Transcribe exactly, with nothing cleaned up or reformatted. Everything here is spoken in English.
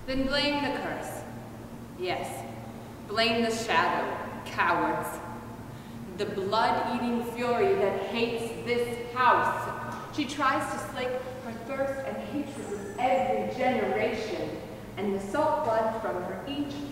Then blame the curse. Yes, blame the shadow, cowards. The blood-eating fury that hates this house. She tries to slake her thirst and hatred with every generation, and the salt blood from her each